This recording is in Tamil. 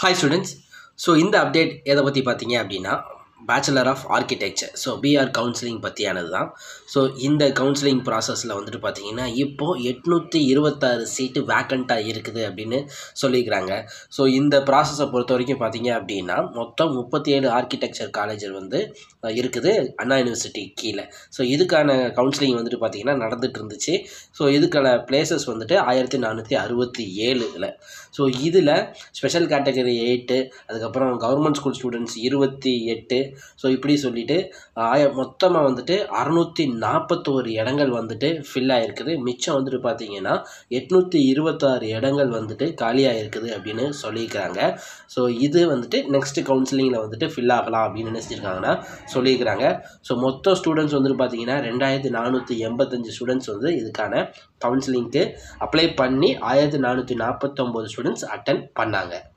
Hi students. So இந்த அப்டேட் எதை பற்றி பார்த்தீங்க அப்படின்னா bachelor of architecture BArch counselling பற்றியானது தான். ஸோ இந்த கவுன்சிலிங் ப்ராசஸில் வந்துட்டு பார்த்தீங்கன்னா இப்போது 826 சீட்டு வேக்கண்ட்டாக இருக்குது அப்படின்னு சொல்லியிருக்கிறாங்க. ஸோ இந்த ப்ராசஸை பொறுத்த வரைக்கும் பார்த்தீங்க அப்படின்னா மொத்தம் 37 ஆர்கிடெக்சர் காலேஜ் இருக்குது அண்ணா யூனிவர்சிட்டி கீழே. ஸோ இதுக்கான கவுன்சிலிங் வந்துட்டு பார்த்தீங்கன்னா நடந்துகிட்டு இருந்துச்சு. ஸோ இதுக்கான பிளேசஸ் வந்துட்டு 1467. ஸோ இதில் ஸ்பெஷல் கேட்டகரி 8, அதுக்கப்புறம் கவர்மெண்ட் ஸ்கூல் ஸ்டூடெண்ட்ஸ் 28. ஸோ இப்படி சொல்லிட்டு மொத்தமாக வந்துட்டு 641 இடங்கள் வந்துட்டு ஃபில் ஆகிருக்குது. மிச்சம் வந்துட்டு பார்த்தீங்கன்னா 826 இடங்கள் வந்துட்டு காலியாக இருக்குது அப்படின்னு சொல்லியிருக்கிறாங்க. ஸோ இது வந்துட்டு நெக்ஸ்ட் கவுன்சிலிங்கில் வந்துட்டு ஃபில் ஆகலாம் அப்படின்னு நினச்சிருக்காங்கன்னா சொல்லியிருக்கிறாங்க. ஸோ மொத்த ஸ்டூடெண்ட்ஸ் வந்துட்டு பார்த்தீங்கன்னா 2485 ஸ்டூடெண்ட்ஸ் வந்து இதுக்கான கவுன்சிலிங்க்கு அப்ளை பண்ணி 1449 ஸ்டூடெண்ட்ஸ் அட்டன் பண்ணாங்க.